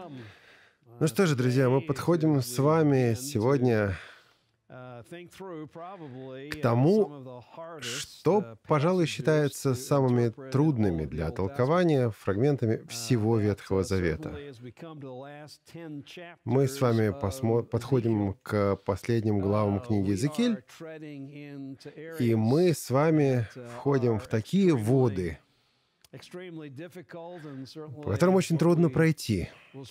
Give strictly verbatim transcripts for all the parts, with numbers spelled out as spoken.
Ну что же, друзья, мы подходим с вами сегодня к тому, что, пожалуй, считается самыми трудными для толкования фрагментами всего Ветхого Завета. Мы с вами посмо- подходим к последним главам книги Иезекииль, и мы с вами входим в такие воды, по которым очень трудно пройти.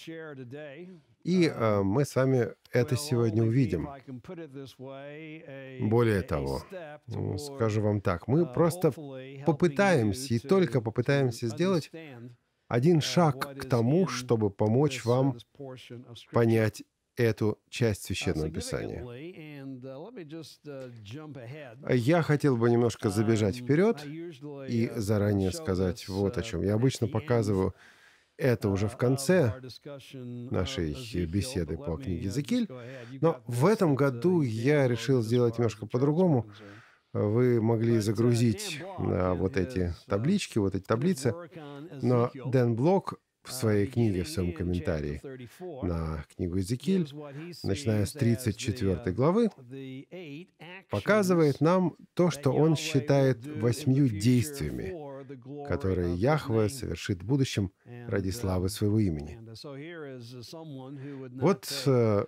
И э, мы с вами это сегодня увидим. Более того, ну, скажу вам так, мы просто попытаемся и только попытаемся сделать один шаг к тому, чтобы помочь вам понять эту часть Священного Писания. Я хотел бы немножко забежать вперед и заранее сказать вот о чем. Я обычно показываю это уже в конце нашей беседы по книге Иезекииль, но в этом году я решил сделать немножко по-другому. Вы могли загрузить а, вот эти таблички, вот эти таблицы, но Дэн Блок в своей книге, в своем комментарии на книгу Иезекииль, начиная с тридцать четвёртой главы, показывает нам то, что он считает восьмью действиями, которые Яхве совершит в будущем ради славы своего имени. Вот э,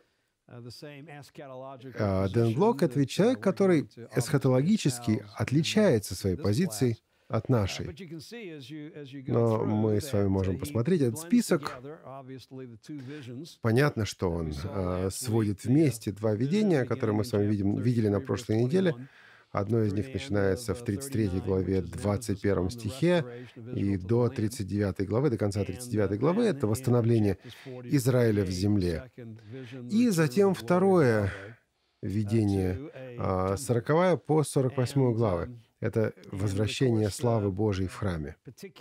э, Дэн Блок — это человек, который эсхатологически отличается своей позицией от нашей. Но мы с вами можем посмотреть этот список. Понятно, что он э, сводит вместе два видения, которые мы с вами видим, видели на прошлой неделе. Одно из них начинается в тридцать третьей главе, двадцать первом стихе, и до тридцать девятой главы, до конца тридцать девятой главы, это восстановление Израиля в земле. И затем второе видение, сороковая по сорок восьмую главы. Это возвращение славы Божией в храме.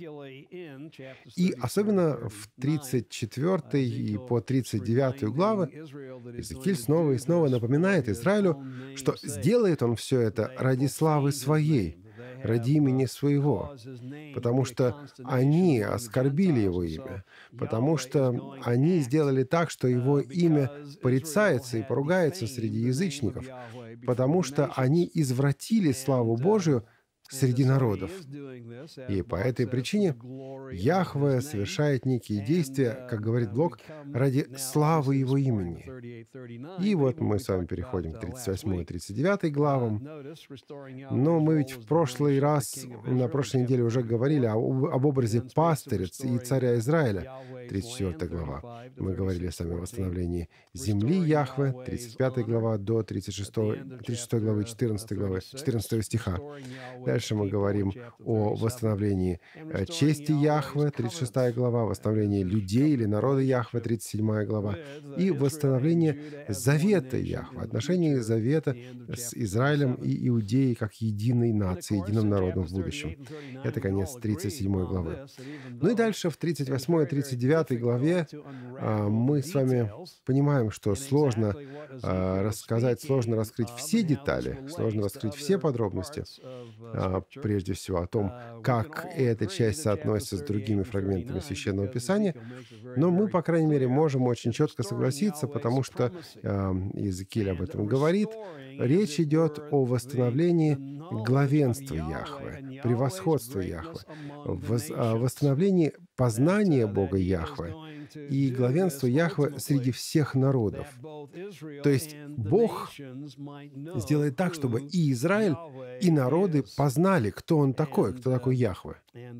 И особенно в тридцать четвёртой и по тридцать девятую главы Иезекииль снова и снова напоминает Израилю, что сделает он все это ради славы своей, ради имени своего, потому что они оскорбили его имя, потому что они сделали так, что его имя порицается и поругается среди язычников, потому что они извратили славу Божию среди народов. И по этой причине Яхве совершает некие действия, как говорит Блок, ради славы его имени. И вот мы с вами переходим к тридцать восьмой и тридцать девятой главам. Но мы ведь в прошлый раз, на прошлой неделе уже говорили об, об образе пастыря и царя Израиля, тридцать четвёртая глава. Мы говорили с вами о восстановлении земли Яхве, тридцать пятая глава до тридцать шестой, тридцать шестой главы, четырнадцатой главы, четырнадцатого стиха. Дальше мы говорим о восстановлении чести Яхве, тридцать шестая глава, восстановлении людей или народа Яхве, тридцать седьмая глава, и восстановление завета Яхве, отношений завета с Израилем и Иудеей как единой нацией, единым народом в будущем. Это конец тридцать седьмой главы. Ну и дальше в тридцать восьмой и тридцать девятой главе а, мы с вами понимаем, что сложно а, рассказать, сложно раскрыть все детали, сложно раскрыть все подробности, а, прежде всего о том, как эта часть соотносится с другими фрагментами Священного Писания, но мы, по крайней мере, можем очень четко согласиться, потому что э, Иезекииль об этом говорит. Речь идет о восстановлении главенства Яхве, превосходства Яхве, воз, о восстановлении познания Бога Яхве и главенства Яхве среди всех народов. То есть Бог сделает так, чтобы и Израиль, и народы познали, кто Он такой, кто такой Яхве.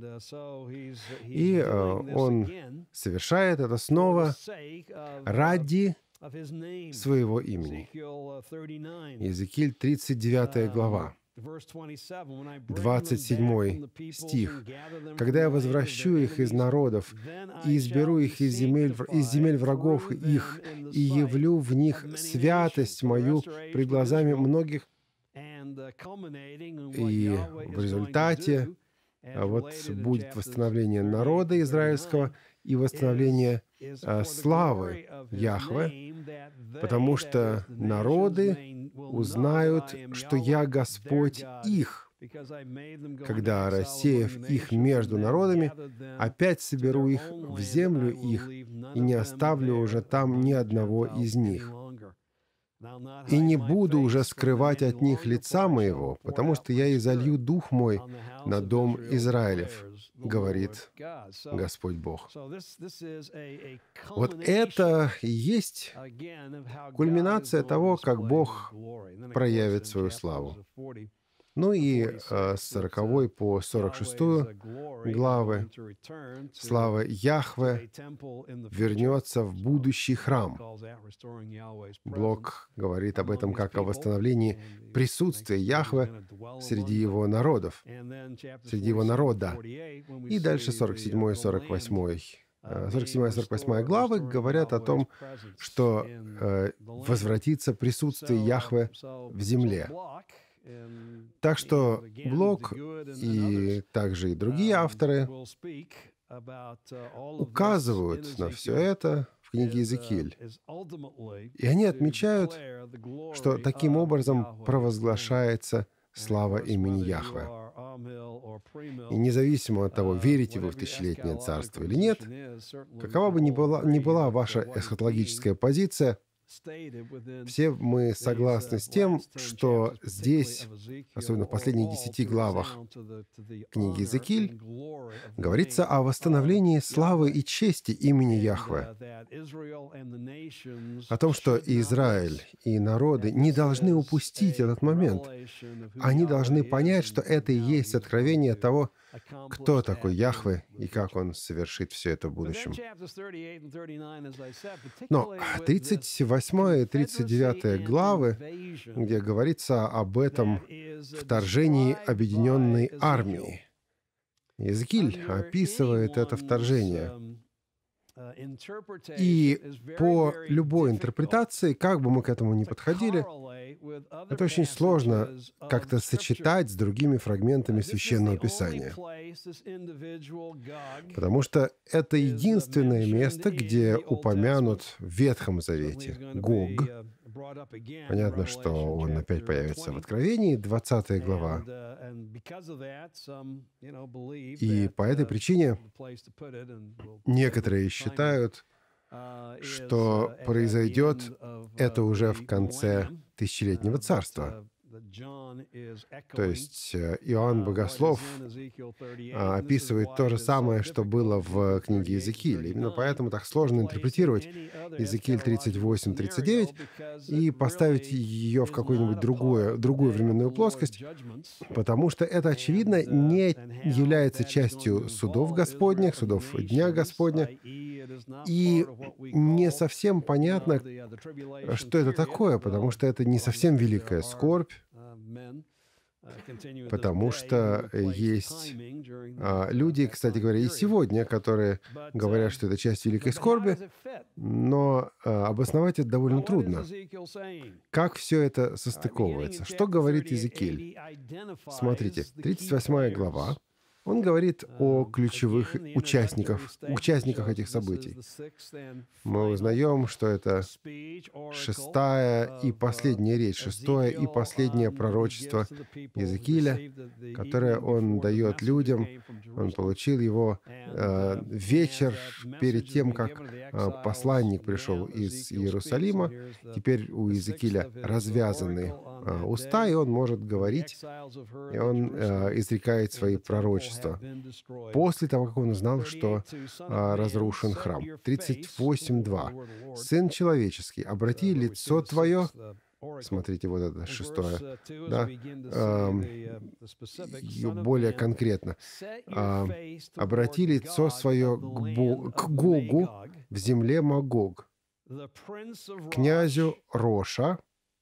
И э, Он совершает это снова ради своего имени. Иезекииль, тридцать девятая глава, двадцать седьмой стих. «Когда я возвращу их из народов и изберу их из земель, из земель врагов их и явлю в них святость мою пред глазами многих». И в результате вот будет восстановление народа израильского и восстановление а, славы Яхве, потому что народы узнают, что я Господь их. когда, рассеяв их между народами, опять соберу их в землю их и не оставлю уже там ни одного из них. И не буду уже скрывать от них лица моего, потому что я изолью дух мой на дом Израилев, говорит Господь Бог». Вот это и есть кульминация того, как Бог проявит свою славу. Ну и э, с сороковой по сорок шестую главы слава Яхве вернется в будущий храм. Блок говорит об этом как о восстановлении присутствия Яхве среди его народов, среди его народа. И дальше сорок седьмой и сорок восьмой сорок седьмая и сорок восьмая главы говорят о том, что э, возвратится присутствие Яхве в земле. Так что Блок и также и другие авторы указывают на все это в книге Иезекииль. И они отмечают, что таким образом провозглашается слава имени Яхве. И независимо от того, верите вы в тысячелетнее царство или нет, какова бы ни была, ни была ваша эсхатологическая позиция, все мы согласны с тем, что здесь, особенно в последних десяти главах книги Иезекииль, говорится о восстановлении славы и чести имени Яхве, о том, что Израиль и народы не должны упустить этот момент. Они должны понять, что это и есть откровение того, кто такой Яхве и как он совершит все это в будущем. Но тридцать восьмая и тридцать девятая главы, где говорится об этом вторжении объединенной армии. Иезекииль описывает это вторжение. И по любой интерпретации, как бы мы к этому ни подходили, это очень сложно как-то сочетать с другими фрагментами Священного Писания. Потому что это единственное место, где упомянут в Ветхом Завете Гог. Понятно, что он опять появится в Откровении, двадцатая глава. И по этой причине некоторые считают, что произойдет это уже в конце тысячелетнего царства. То есть Иоанн Богослов описывает то же самое, что было в книге Иезекииля. Именно поэтому так сложно интерпретировать Иезекииль тридцать восемь тридцать девять и поставить ее в какую-нибудь другую, другую временную плоскость, потому что это, очевидно, не является частью судов Господних, судов Дня Господня, и не совсем понятно, что это такое, потому что это не совсем великая скорбь, потому что есть а, люди, кстати говоря, и сегодня, которые говорят, что это часть великой скорби, но а, обосновать это довольно трудно. Как все это состыковывается? Что говорит Иезекииль? Смотрите, тридцать восьмая глава. Он говорит о ключевых участниках, участниках этих событий. Мы узнаем, что это шестая и последняя речь, шестое и последнее пророчество Иезекииля, которое он дает людям. Он получил его э, вечер перед тем, как э, посланник пришел из Иерусалима. Теперь у Иезекииля развязаны э, уста, и он может говорить, и он э, изрекает свои пророчества после того, как он узнал, что а, разрушен храм. тридцать восемь два. «Сын человеческий, обрати лицо твое». Смотрите, вот это шестое. Да? А, более конкретно. А, «Обрати лицо свое к, Бо- к Гогу в земле Магог, князю Роша».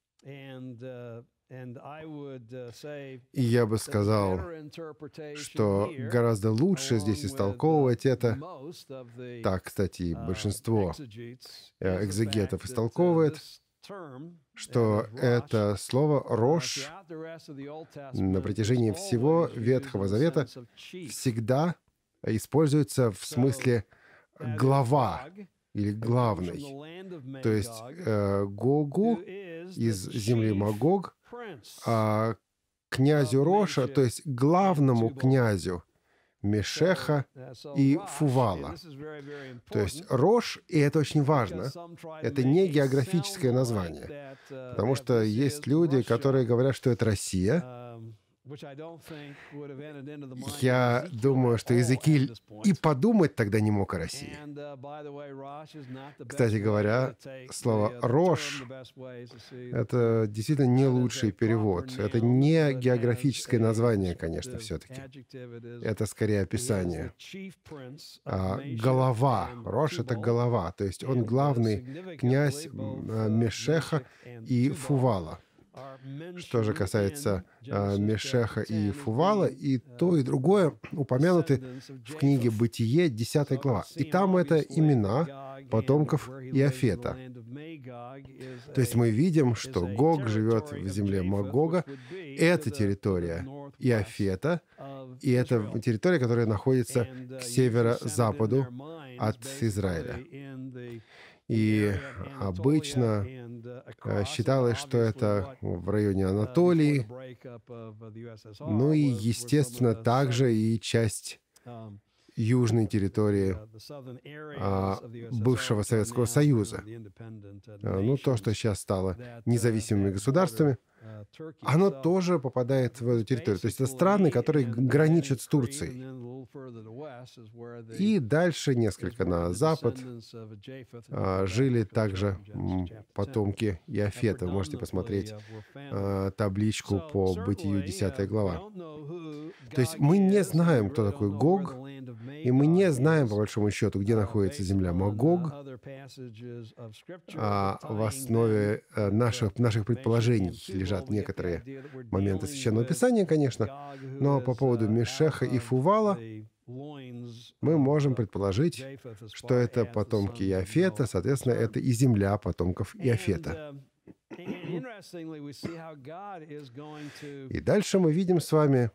И я бы сказал, что гораздо лучше здесь истолковывать это, так, кстати, и большинство экзегетов истолковывает, что это слово «рош» на протяжении всего Ветхого Завета всегда используется в смысле «глава» или «главный». То есть э, Гогу из земли Магог, а князю Роша, то есть главному князю Мешеха и Фувала. То есть Рош, и это очень важно, это не географическое название, потому что есть люди, которые говорят, что это Россия. Я думаю, что Иезекииль и подумать тогда не мог о России. Кстати говоря, слово «Рош» — это действительно не лучший перевод. Это не географическое название, конечно, все-таки. Это скорее описание. А, голова. Рош — это голова. То есть он главный князь Мешеха и Фувала. Что же касается а, Мешеха и Фувала, и то, и другое упомянуты в книге «Бытие», десятая глава. И там это имена потомков Иафета. То есть мы видим, что Гог живет в земле Магога. Это территория Иафета, и это территория, которая находится к северо-западу от Израиля. И обычно считалось, что это в районе Анатолии, ну и, естественно, также и часть южной территории а, бывшего Советского Союза. А, ну, то, что сейчас стало независимыми государствами, оно тоже попадает в эту территорию. То есть это страны, которые граничат с Турцией. И дальше, несколько на запад, а, жили также м, потомки Иафета. Вы можете посмотреть а, табличку по Бытию, десятая глава. То есть мы не знаем, кто такой Гог, и мы не знаем, по большому счету, где находится земля Магог. А в основе наших, наших предположений лежат некоторые моменты Священного Писания, конечно, но по поводу Мешеха и Фувала мы можем предположить, что это потомки Иафета, соответственно, это и земля потомков Иафета. И дальше мы видим с вами,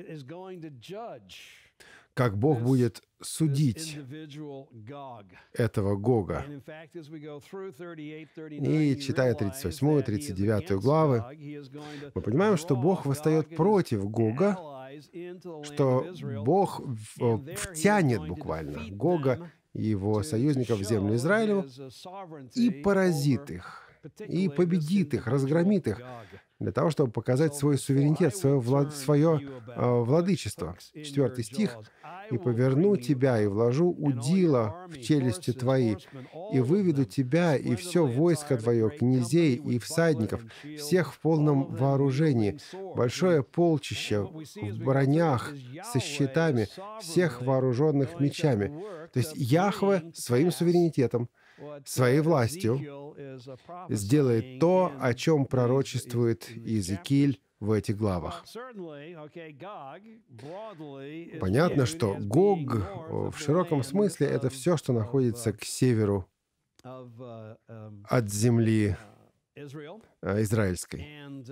как Бог будет судить этого Гога. И читая тридцать восьмую, тридцать девятую главы, мы понимаем, что Бог восстает против Гога, что Бог втянет буквально Гога и его союзников в землю Израилеву и поразит их, и победит их, разгромит их, для того, чтобы показать свой суверенитет, свое, влад... свое э, владычество. Четвертый стих. «И поверну тебя, и вложу удила в челюсти твои, и выведу тебя, и все войско твое, князей и всадников, всех в полном вооружении, большое полчище в бронях, со щитами, всех вооруженных мечами». То есть Яхве своим суверенитетом, своей властью сделает то, о чем пророчествует Иезекииль в этих главах. Понятно, что Гог в широком смысле это все, что находится к северу от земли израильской.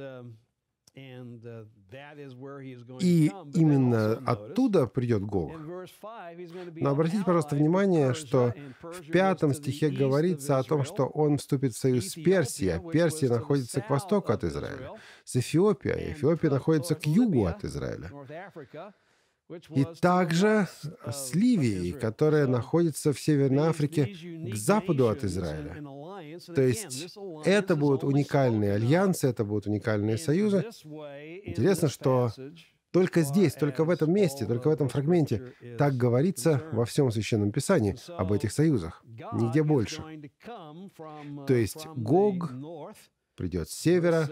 И именно оттуда придет Гог. Но обратите, пожалуйста, внимание, что в пятом стихе говорится о том, что он вступит в союз с Персией. Персия находится к востоку от Израиля. С Эфиопией. Эфиопия находится к югу от Израиля. И также с Ливией, которая находится в Северной Африке к западу от Израиля. То есть это будут уникальные альянсы, это будут уникальные союзы. Интересно, что только здесь, только в этом месте, только в этом фрагменте так говорится во всем Священном Писании об этих союзах. Нигде больше. То есть Гог придет с севера,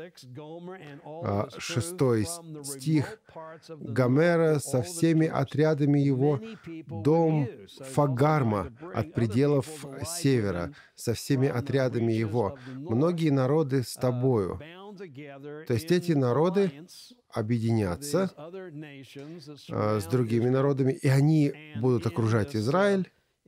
шестой стих, Гомера со всеми отрядами его, дом Фагарма от пределов севера, со всеми отрядами его, многие народы с тобою. То есть эти народы объединятся а, с другими народами, и они будут окружать Израиль.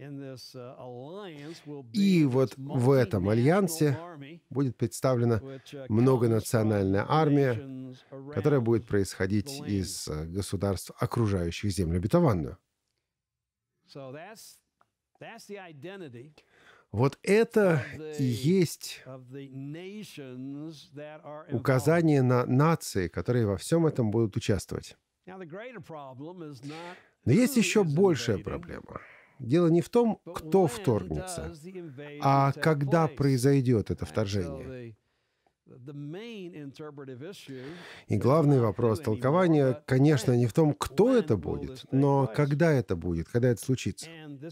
И вот в этом альянсе будет представлена многонациональная армия, которая будет происходить из государств, окружающих землю обетованную. Вот это и есть указание на нации, которые во всем этом будут участвовать. Но есть еще большая проблема. Дело не в том, кто вторгнется, а когда произойдет это вторжение. И главный вопрос толкования, конечно, не в том, кто это будет, но когда это будет, когда это случится.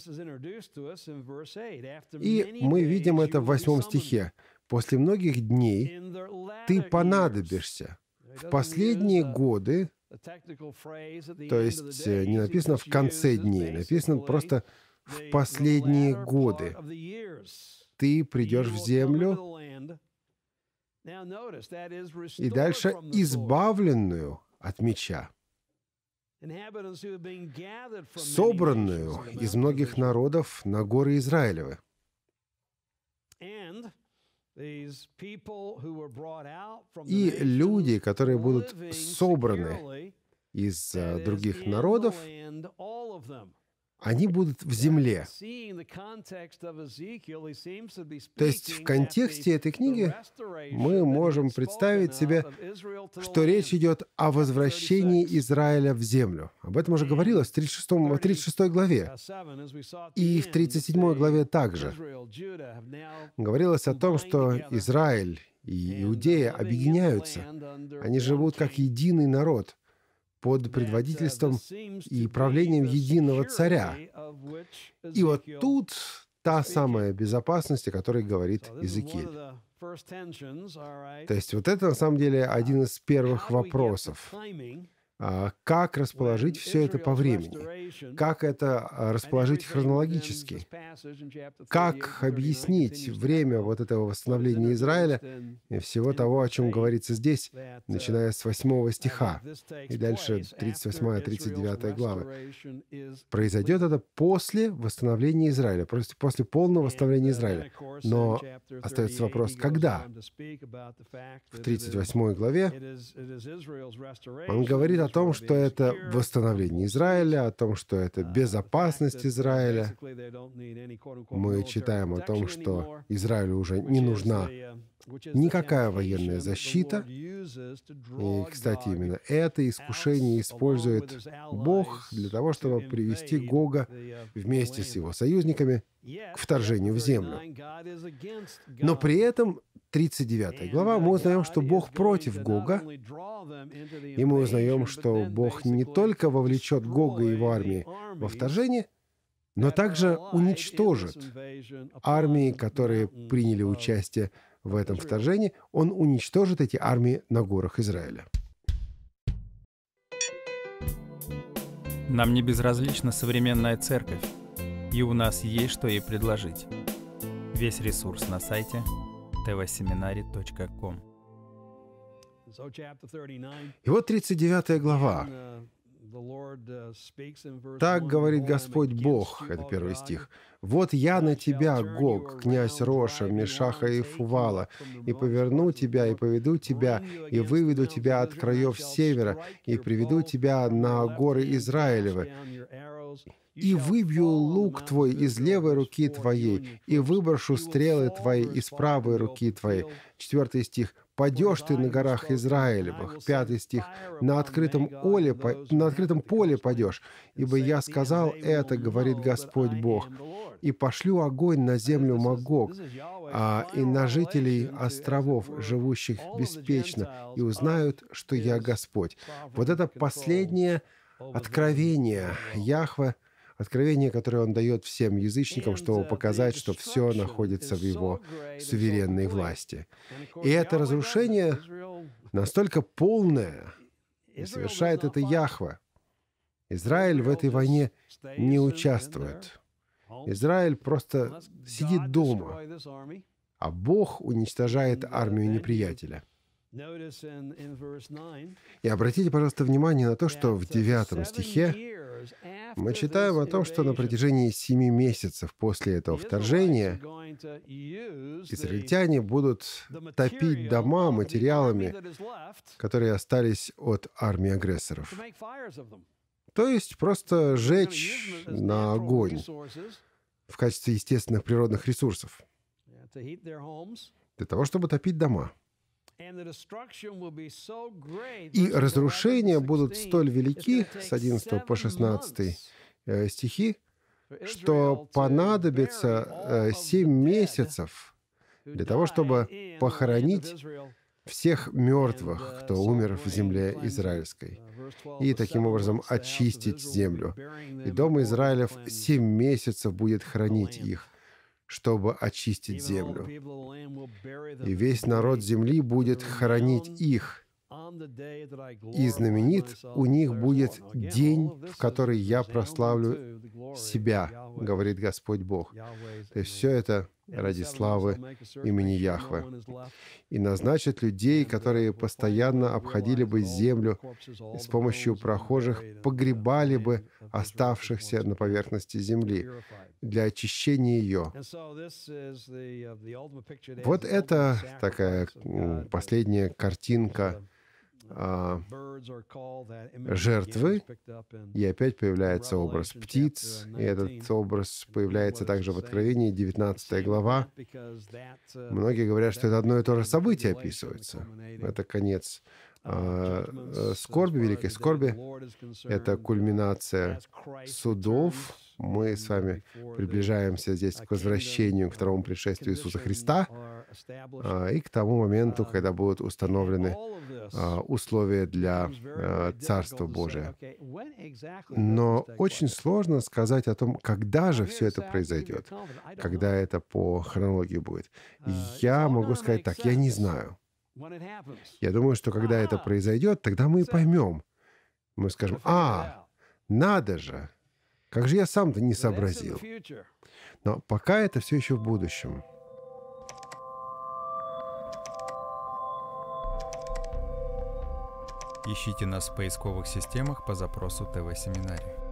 И мы видим это в восьмом стихе. «После многих дней ты понадобишься в последние годы». То есть не написано «в конце дней», написано просто «в последние годы». Ты придешь в землю, и дальше избавленную от меча, собранную из многих народов на горы Израилевы. И люди, которые будут собраны из uh, других народов, они будут в земле. То есть в контексте этой книги мы можем представить себе, что речь идет о возвращении Израиля в землю. Об этом уже говорилось в тридцать шестой, тридцать шестой главе. И в тридцать седьмой главе также говорилось о том, что Израиль и Иудея объединяются. Они живут как единый народ под предводительством и правлением единого царя. И вот тут та самая безопасность, о которой говорит Иезекииль. То есть вот это на самом деле один из первых вопросов. Как расположить все это по времени? Как это расположить хронологически? Как объяснить время вот этого восстановления Израиля и всего того, о чем говорится здесь, начиная с восьмого стиха и дальше тридцать восьмая тридцать девятая главы? Произойдет это после восстановления Израиля, просто после полного восстановления Израиля. Но остается вопрос, когда? В тридцать восьмой главе он говорит о том, что это восстановление Израиля, о том, что это безопасность Израиля. Мы читаем о том, что Израилю уже не нужна никакая военная защита. И, кстати, именно это искушение использует Бог для того, чтобы привести Гога вместе с его союзниками к вторжению в землю. Но при этом тридцать девятая глава мы узнаем, что Бог против Гога, и мы узнаем, что Бог не только вовлечет Гога и его армии во вторжение, но также уничтожит армии, которые приняли участие в этом вторжении. Он уничтожит эти армии на горах Израиля. Нам не безразлична современная церковь, и у нас есть что ей предложить. Весь ресурс на сайте тэ вэ семинари точка ком. И вот тридцать девятая глава. «Так говорит Господь Бог», это первый стих, «Вот я на тебя, Гог, князь Роша, Мешаха и Фувала, и поверну тебя, и поведу тебя, и выведу тебя от краев севера, и приведу тебя на горы Израилевы, и выбью лук твой из левой руки твоей, и выброшу стрелы твои из правой руки твоей». Четвертый стих. «Падешь ты на горах Израилевых». Пятый стих. «На открытом, оле, на открытом поле падешь, ибо я сказал это, говорит Господь Бог, и пошлю огонь на землю Магог, а, и на жителей островов, живущих беспечно, и узнают, что я Господь». Вот это последнее откровение Яхве, откровение, которое он дает всем язычникам, чтобы показать, что все находится в его суверенной власти. И это разрушение настолько полное, и совершает это Яхве. Израиль в этой войне не участвует. Израиль просто сидит дома, а Бог уничтожает армию неприятеля. И обратите, пожалуйста, внимание на то, что в девятом стихе мы читаем о том, что на протяжении семи месяцев после этого вторжения израильтяне будут топить дома материалами, которые остались от армии агрессоров. То есть просто жечь на огонь в качестве естественных природных ресурсов, для того, чтобы топить дома. И разрушения будут столь велики, с одиннадцатого по шестнадцатый э, стихи, что понадобится семь месяцев для того, чтобы похоронить всех мертвых, кто умер в земле израильской, и таким образом очистить землю. И дом Израилев семь месяцев будет хранить их, чтобы очистить землю. И весь народ земли будет хоронить их. И знаменит у них будет день, в который я прославлю себя, говорит Господь Бог. То есть все это ради славы имени Яхве. И назначат людей, которые постоянно обходили бы землю и с помощью прохожих погребали бы оставшихся на поверхности земли для очищения ее. Вот это такая последняя картинка а, жертвы, и опять появляется образ птиц, и этот образ появляется также в Откровении, девятнадцатая глава. Многие говорят, что это одно и то же событие описывается. Это конец а, скорби, великой скорби, это кульминация судов. Мы с вами приближаемся здесь к возвращению, к второму пришествию Иисуса Христа а, и к тому моменту, когда будут установлены а, условия для а, Царства Божия. Но очень сложно сказать о том, когда же все это произойдет, когда это по хронологии будет. Я могу сказать так, я не знаю. Я думаю, что когда это произойдет, тогда мы и поймем. Мы скажем, а, надо же, как же я сам-то не сообразил. Но пока это все еще в будущем. Ищите нас в поисковых системах по запросу ТВ-семинарий.